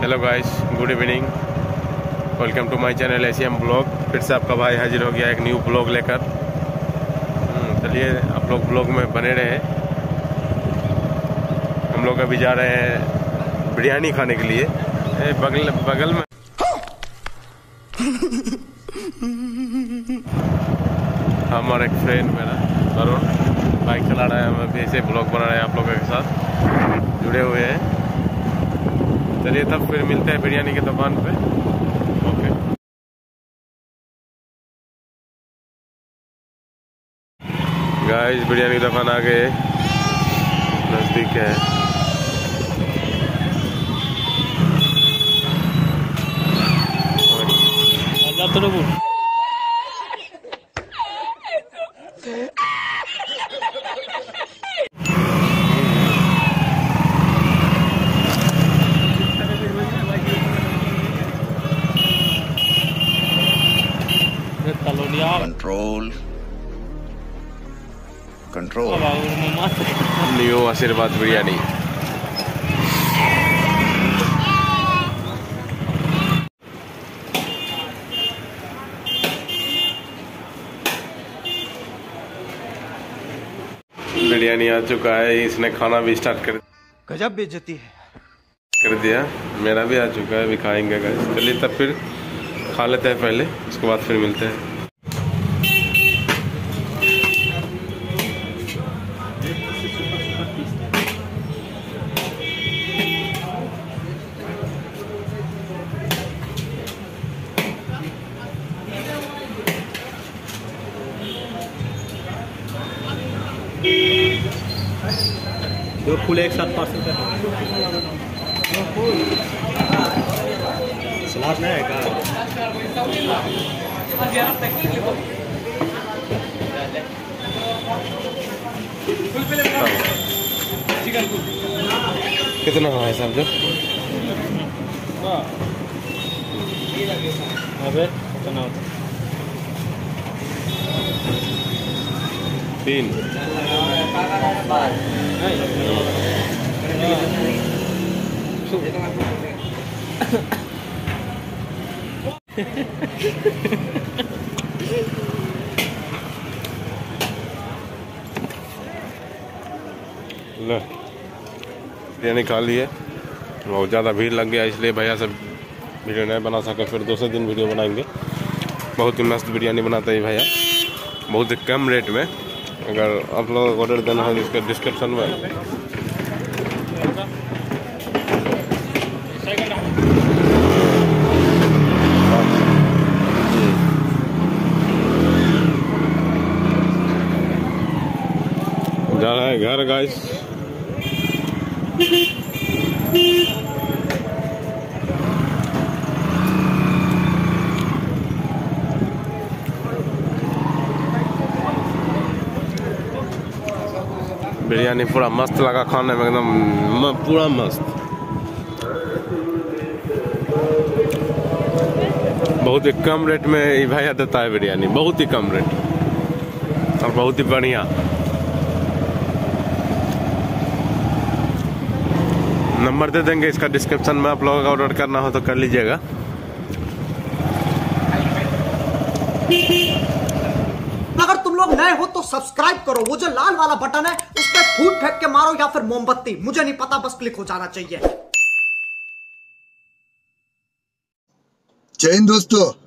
Hello guys, good evening, welcome to my channel एशियम blog. फिर से आपका भाई हाजिर हो गया एक न्यू ब्लॉग लेकर। चलिए आप लोग ब्लॉग में बने रहे। हम लोग अभी जा रहे हैं बिरयानी खाने के लिए। बगल में हम और एक फ्रेंड मेरा अरुण बाइक चला रहा है। हम अभी ऐसे ब्लॉग बना रहे हैं, आप लोगों के साथ जुड़े हुए हैं। चलिए तब फिर मिलते हैं बिरयानी की दुकान पे। ओके गाइस, बिरयानी की दुकान आगे नजदीक है। कंट्रोल न्यू आशीर्वाद बिरयानी। बिरयानी आ चुका है, इसने खाना भी स्टार्ट कर गजब बेइज्जती कर दिया। मेरा भी आ चुका है, भी खाएंगे गाइस। चलिए तब फिर खा लेते हैं पहले, उसके बाद फिर मिलते हैं। दो फूल एक साथ 5 रुपये। सलाद नहीं है क्या? कितना है साहब जो? अबे कितना होता? 3 लो बिरयानी खा लिए। बहुत ज़्यादा भीड़ लग गया, इसलिए भैया सब वीडियो नहीं बना सके। फिर दूसरे दिन वीडियो बनाएंगे। बहुत ही मस्त बिरयानी बनाते हैं भैया, बहुत ही कम रेट में। अगर आप लोग ऑर्डर देना है इसके डिस्क्रिप्शन में जा रहा है घर गाइस। बिरयानी पूरा मस्त लगा खाने में, एकदम पूरा मस्त। बहुत ही कम रेट में ये भैया देता है बिरयानी, बहुत ही कम रेट और बहुत ही बढ़िया। नंबर दे देंगे इसका डिस्क्रिप्शन में, आप लोगों का ऑर्डर करना हो तो कर लीजिएगा। अगर तुम लोग नए हो तो सब्सक्राइब करो, वो जो लाल वाला बटन है उस पर फूट फेंक के मारो या फिर मोमबत्ती, मुझे नहीं पता, बस क्लिक हो जाना चाहिए। जय हिंद दोस्तों।